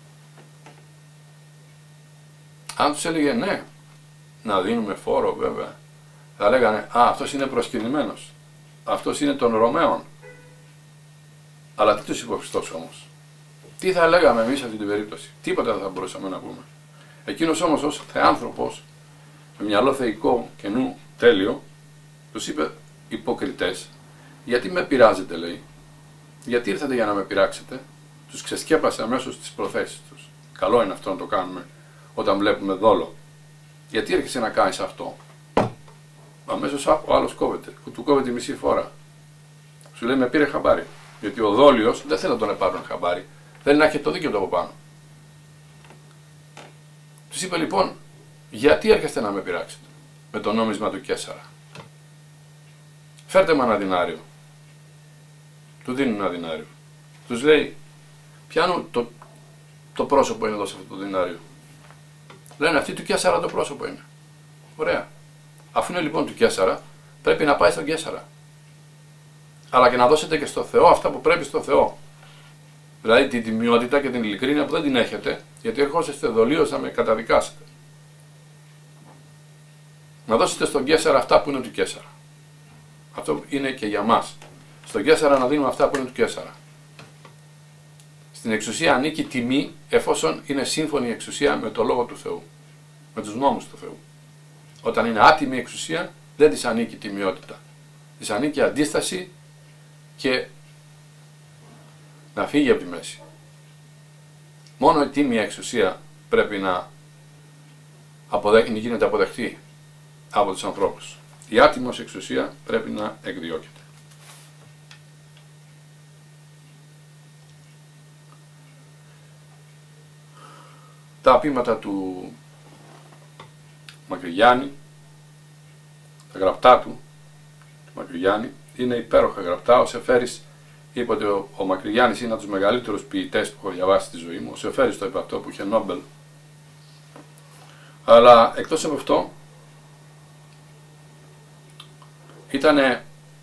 Speaker 1: Αν τους έλεγε ναι, να δίνουμε φόρο βέβαια, θα λέγανε α, αυτός είναι προσκυνημένος. Αυτός είναι των Ρωμαίων. Αλλά τι τους είπε ο Χριστός όμως. Τι θα λέγαμε εμείς σε αυτή την περίπτωση. Τίποτα δεν θα μπορούσαμε να πούμε. Εκείνος όμως ως θεάνθρωπος, με μυαλό θεϊκό και νου τέλειο, τους είπε υποκριτές, γιατί με πειράζετε λέει. Γιατί ήρθατε για να με πειράξετε. Τους ξεσκέπασε αμέσως τις προθέσεις τους. Καλό είναι αυτό να το κάνουμε όταν βλέπουμε δόλο. Γιατί έρχεσαι να κάνεις αυτό. Αμέσως ο άλλος κόβεται. Του κόβεται μισή φορά. Σου λέει με πήρε χαμπάρι. Γιατί ο δόλιος δεν θέλει να τον πάρουν χαμπάρι. Θέλει να έχει το δίκαιο του από πάνω. Τους είπε λοιπόν, γιατί έρχεστε να με πειράξετε με το νόμισμα του Καίσαρα. Φέρτε μου ένα δινάριο. Του δίνουν ένα δινάριο. Τους λέει, πιάνουν το πρόσωπο είναι εδώ σε αυτό το δινάριο. Λένε αυτή του Καίσαρα το πρόσωπο είναι. Ωραία. Αφού είναι λοιπόν του Καίσαρα, πρέπει να πάει στον Καίσαρα. Αλλά και να δώσετε και στο Θεό αυτά που πρέπει στο Θεό. Δηλαδή την τιμιότητα και την ειλικρίνεια που δεν την έχετε, γιατί ερχόσαστε δολίως να με καταδικάσετε. Να δώσετε στον Καίσαρα αυτά που είναι του Καίσαρα. Αυτό είναι και για μας. Στον Καίσαρα να δίνουμε αυτά που είναι του Καίσαρα. Στην εξουσία ανήκει τιμή εφόσον είναι σύμφωνη η εξουσία με το Λόγο του Θεού. Με τους νόμους του Θεού. Όταν είναι άτιμη η εξουσία δεν της ανήκει τιμιότητα. Της ανήκει αντίσταση και να φύγει από τη μέση. Μόνο η τίμια εξουσία πρέπει να γίνεται αποδεκτή από τους ανθρώπους. Η άτιμος εξουσία πρέπει να εκδιώκεται. Τα ποίηματα του Μακρυγιάννη, τα γραπτά του Μακρυγιάννη, είναι υπέροχα γραπτά. Ο Σεφέρης είπε ότι ο Μακρυγιάννης είναι από τους μεγαλύτερους ποιητές που έχω διαβάσει στη ζωή μου. Ο Σεφέρης το είπε αυτό που είχε Νόμπελ. Αλλά εκτός από αυτό, ήταν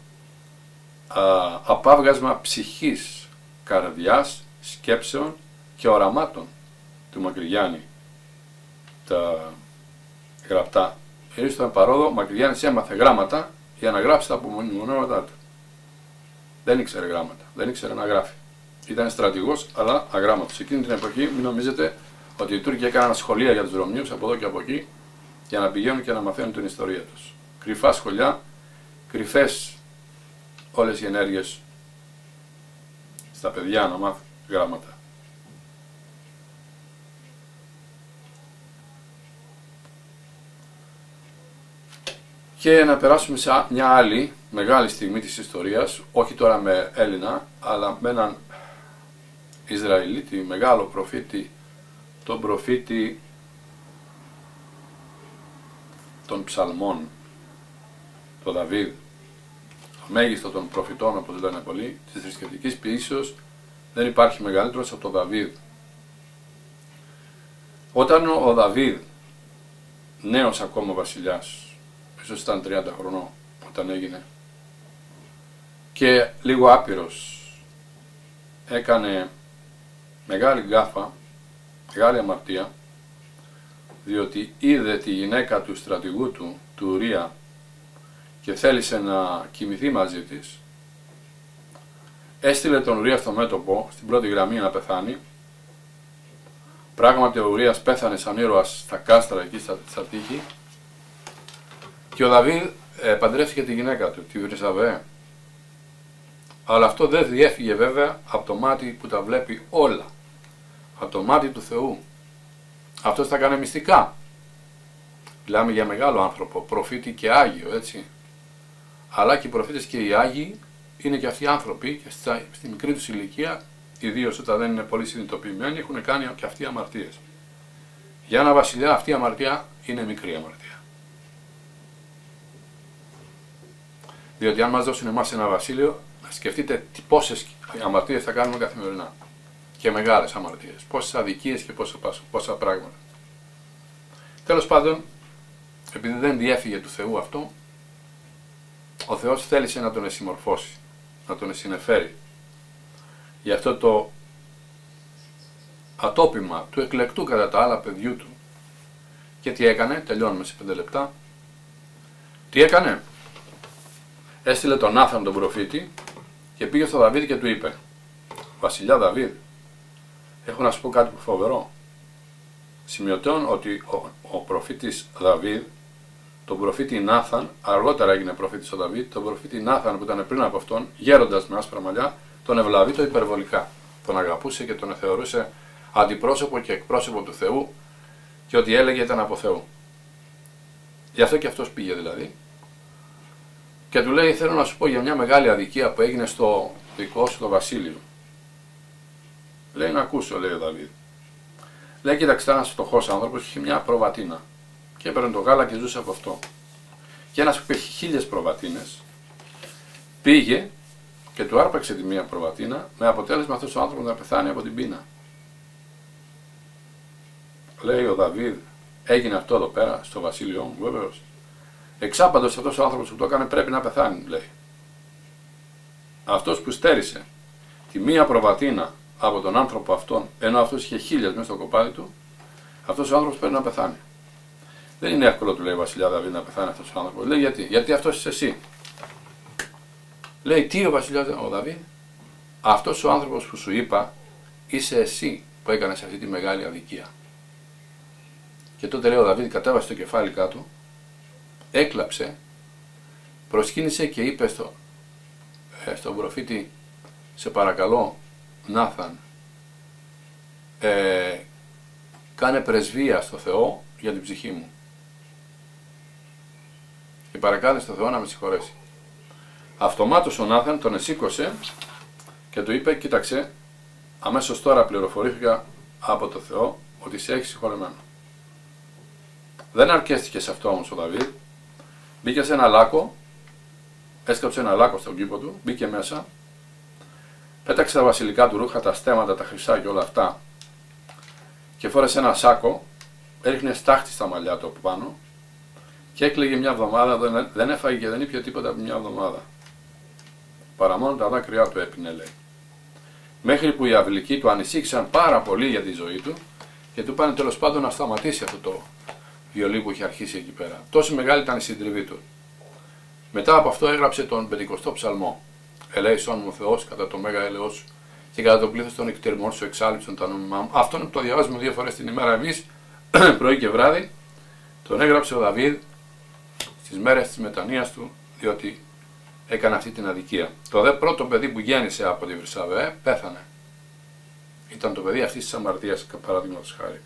Speaker 1: απάβγασμα ψυχής, καρδιάς, σκέψεων και οραμάτων του Μακρυγιάννη τα γραπτά. Στον παρόδο, ο Μακρυγιάννης έμαθε γράμματα για να γράψει τα απομνημονεύματά του. Δεν ήξερε γράμματα, δεν ήξερε να γράφει. Ήταν στρατηγός, αλλά αγράμματος. Εκείνη την εποχή, μην νομίζετε ότι οι Τούρκοι έκαναν σχολεία για τους Ρωμαίους από εδώ και από εκεί για να πηγαίνουν και να μαθαίνουν την ιστορία τους. Κρυφά σχολιά, κρυφές όλες οι ενέργειες στα παιδιά να μάθουν γράμματα. Και να περάσουμε σε μια άλλη μεγάλη στιγμή της ιστορίας, όχι τώρα με Έλληνα, αλλά με έναν Ισραηλίτη, μεγάλο προφήτη, τον προφήτη των ψαλμών, τον Δαβίδ, το μέγιστο των προφητών, όπως λένε πολλοί, της θρησκευτικής ποιήσεως, δεν υπάρχει μεγαλύτερος από τον Δαβίδ. Όταν ο Δαβίδ, νέος ακόμα βασιλιάς, ίσως ήταν 30 χρονών όταν έγινε, και λίγο άπειρος, έκανε μεγάλη γκάφα, μεγάλη αμαρτία, διότι είδε τη γυναίκα του στρατηγού του, του Ουρία, και θέλησε να κοιμηθεί μαζί της, έστειλε τον Ουρία στο μέτωπο, στην πρώτη γραμμή να πεθάνει. Πράγματι ο Ουρίας πέθανε σαν ήρωας στα κάστρα εκεί στα τείχη. Και ο Δαβίδ παντρεύτηκε τη γυναίκα του, τη Βερσαβέ. Αλλά αυτό δεν διέφυγε βέβαια από το μάτι που τα βλέπει όλα. Από το μάτι του Θεού. Αυτός τα έκανε μυστικά. Μιλάμε για μεγάλο άνθρωπο, προφήτη και Άγιο, έτσι. Αλλά και οι προφήτες και οι Άγιοι είναι και αυτοί άνθρωποι και στη μικρή τους ηλικία, ιδίως όταν δεν είναι πολύ συνειδητοποιημένοι, έχουν κάνει και αυτοί αμαρτίες. Για ένα βασιλιά αυτή η αμαρτία είναι μικρή αμαρτία. Διότι αν μας δώσουν εμάς ένα βασίλειο, σκεφτείτε πόσες αμαρτίες θα κάνουμε καθημερινά. Και μεγάλες αμαρτίες. Πόσες αδικίες και πόσα πράγματα. Τέλος πάντων, επειδή δεν διέφυγε του Θεού αυτό, ο Θεός θέλησε να τον εσυμμορφώσει, να τον εσυνεφέρει. Γι' αυτό το ατόπιμα του εκλεκτού κατά τα άλλα παιδιού του. Και τι έκανε, τελειώνουμε σε 5 λεπτά. Τι έκανε, έστειλε τον Νάθαν τον προφήτη και πήγε στο Δαβίδ και του είπε: Βασιλιά Δαβίδ, έχω να σου πω κάτι φοβερό. Σημειωτών ότι ο προφήτης Δαβίδ, τον προφήτη Νάθαν, αργότερα έγινε προφήτης ο Δαβίδ, τον προφήτη Νάθαν που ήταν πριν από αυτόν, γέροντας με άσπρα μαλλιά, τον ευλαβεί το υπερβολικά. Τον αγαπούσε και τον θεωρούσε αντιπρόσωπο και εκπρόσωπο του Θεού και ό,τι έλεγε ήταν από Θεού. Γι' αυτό και αυτός πήγε δηλαδή. Και του λέει: θέλω να σου πω για μια μεγάλη αδικία που έγινε στο δικό σου το βασίλειο. Λέει: να ακούσω, λέει ο Δαβίδ. Λέει: κοίταξε, ένας φτωχός άνθρωπος είχε μια προβατίνα και έπαιρνε το γάλα και ζούσε από αυτό. Και ένας που είχε 1000 προβατίνες πήγε και του άρπαξε τη μία προβατίνα με αποτέλεσμα αυτός ο άνθρωπος να πεθάνει από την πείνα. Λέει ο Δαβίδ: έγινε αυτό εδώ πέρα στο βασίλειό μου, βέβαιος. Εξάπαντος αυτός ο άνθρωπος που το έκανε πρέπει να πεθάνει, λέει. Αυτός που στέρισε τη μία προβατίνα από τον άνθρωπο αυτόν, ενώ αυτός είχε 1000 μέσα στο κοπάδι του, αυτός ο άνθρωπος πρέπει να πεθάνει. Δεν είναι εύκολο, του λέει ο βασιλιά Δαβίδ, να πεθάνει αυτός ο άνθρωπος. Λέει: γιατί αυτός είσαι εσύ. Λέει: τι ο βασιλιάς ο Δαβίδ, αυτός ο άνθρωπος που σου είπα είσαι εσύ που έκανες αυτή τη μεγάλη αδικία. Και τότε, λέει, ο Δαβίδ κατέβασε το κεφάλι κάτω, έκλαψε, προσκύνησε και είπε στον προφήτη: σε παρακαλώ Νάθαν, κάνε πρεσβεία στο Θεό για την ψυχή μου και παρακάλεσε στο Θεό να με συγχωρέσει. Αυτομάτως ο Νάθαν τον εσήκωσε και του είπε: κοίταξε, αμέσως τώρα πληροφορήθηκα από το Θεό ότι σε έχει συγχωρεμένο. Δεν αρκέστηκε σε αυτό όμως ο Δαβίδ. Μπήκε σε ένα λάκκο, έσκαψε ένα λάκκο στον κήπο του, μπήκε μέσα, πέταξε τα βασιλικά του ρούχα, τα στέματα, τα χρυσά και όλα αυτά και φόρεσε ένα σάκο, έριχνε στάχτη στα μαλλιά του από πάνω και έκλαιγε μια εβδομάδα, δεν έφαγε και δεν ήπια τίποτα από μια εβδομάδα. Παρά μόνο τα δάκρυά του έπινε, λέει. Μέχρι που οι αυλικοί του ανησύχησαν πάρα πολύ για τη ζωή του και του πάνε τέλος πάντων να σταματήσει αυτό το βιολί που είχε αρχίσει εκεί πέρα. Τόσο μεγάλη ήταν η συντριβή του. Μετά από αυτό έγραψε τον 50ο ψαλμό. Ελέησόν μου Θεός κατά το μέγα έλεος σου και κατά το πλήθος των εκτιρμών σου εξάλληψον τα νόμιμά μου. Αυτόν που το διαβάζουμε 2 φορές την ημέρα εμείς, πρωί και βράδυ, τον έγραψε ο Δαβίδ στις μέρες της μετανοίας του, διότι έκανε αυτή την αδικία. Το δε πρώτο παιδί που γέννησε από τη Βερσαβέ πέθανε. Ήταν το παιδί αυτής της αμαρτίας, παραδείγματος χάρη.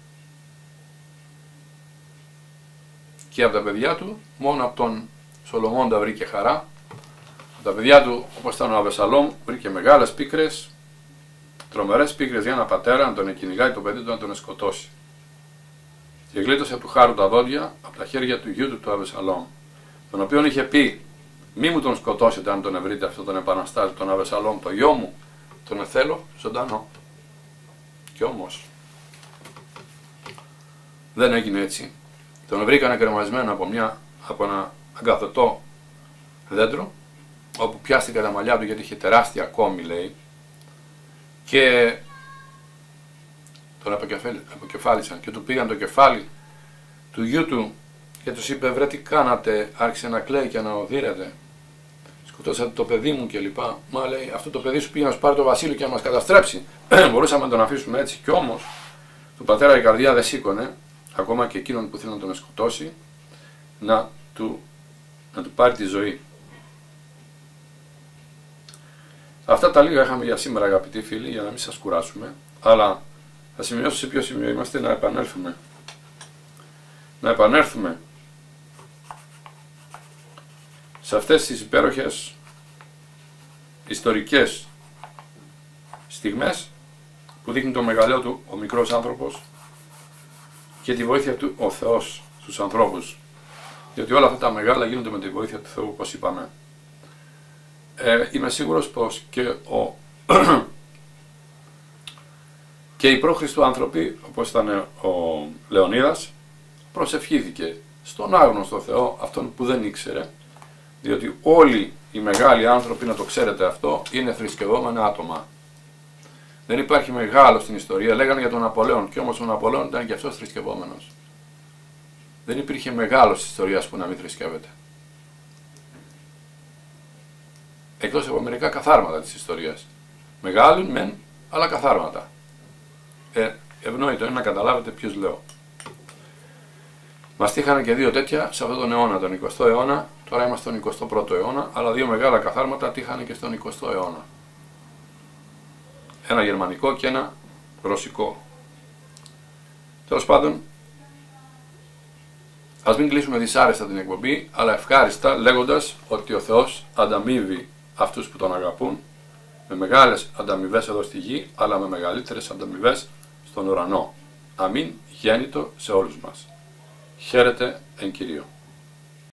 Speaker 1: Και από τα παιδιά του, μόνο από τον Σολομώντα βρήκε χαρά. Από τα παιδιά του, όπως ήταν ο Αβεσσαλόμ, βρήκε μεγάλες πίκρες, τρομερές πίκρες για ένα πατέρα να τον κυνηγάει το παιδί του να τον σκοτώσει. Και γλίτωσε από του χάρου τα δόντια από τα χέρια του γιού του, του Αβεσσαλόμ, τον οποίον είχε πει: μη μου τον σκοτώσετε αν τον ευρείτε αυτόν τον επαναστάτη, τον Αβεσσαλόμ, το γιο μου, τον θέλω ζωντανό. Κι όμως δεν έγινε έτσι. Τον βρήκανε κρεμασμένο από ένα αγκαθωτό δέντρο, όπου πιάστηκαν τα μαλλιά του γιατί είχε τεράστια κόμη, λέει, και τον αποκεφάλισαν και του πήγαν το κεφάλι του γιού του και τους είπε: βρε τι κάνατε, άρχισε να κλαίει και να οδύρεται. σκοτώσατε το παιδί μου κλπ. Μα λέει, αυτό το παιδί σου πήγε να σου πάρει το βασίλειο και να μας καταστρέψει. Μπορούσαμε να τον αφήσουμε έτσι, κι όμως του πατέρα η καρδιά δεν σήκωνε, ακόμα και εκείνον που θέλει να τον σκοτώσει, να του πάρει τη ζωή. Αυτά τα λίγα είχαμε για σήμερα, αγαπητοί φίλοι, για να μην σας κουράσουμε, αλλά θα σημειώσω σε ποιο σημείο είμαστε, να επανέλθουμε. Να επανέλθουμε σε αυτές τις υπέροχες ιστορικές στιγμές που δείχνει το μεγαλείο του ο μικρός άνθρωπος και τη βοήθεια του ο Θεός στους ανθρώπους. Διότι όλα αυτά τα μεγάλα γίνονται με τη βοήθεια του Θεού, όπως είπαμε. Είμαι σίγουρος πως και οι πρόχριστου άνθρωποι, όπως ήταν ο Λεωνίδας, προσευχήθηκε στον άγνωστο Θεό, αυτόν που δεν ήξερε, διότι όλοι οι μεγάλοι άνθρωποι, να το ξέρετε αυτό, είναι θρησκευόμενα άτομα. Δεν υπάρχει μεγάλο στην ιστορία, λέγανε για τον Ναπολέον, και όμως ο Ναπολέον ήταν και αυτός θρησκευόμενος. Δεν υπήρχε μεγάλος της ιστορίας που να μην θρησκεύεται. Εκτός από μερικά καθάρματα της ιστορίας. Μεγάλων μεν, αλλά καθάρματα. Ευνόητο είναι να καταλάβετε ποιους λέω. Μας τύχανε και δύο τέτοια σε αυτόν τον αιώνα, τον 20ο αιώνα, τώρα είμαστε στον 21ο αιώνα, αλλά δύο μεγάλα καθάρματα τύχανε και στον 20ο αιώνα. Ένα γερμανικό και ένα ρωσικό. Τέλος πάντων, ας μην κλείσουμε δυσάρεστα την εκπομπή, αλλά ευχάριστα, λέγοντας ότι ο Θεός ανταμείβει αυτούς που τον αγαπούν με μεγάλες ανταμοιβές εδώ στη γη, αλλά με μεγαλύτερες ανταμοιβές στον ουρανό. Αμήν, γέννητο σε όλους μας. Χαίρετε εν Κυρίω.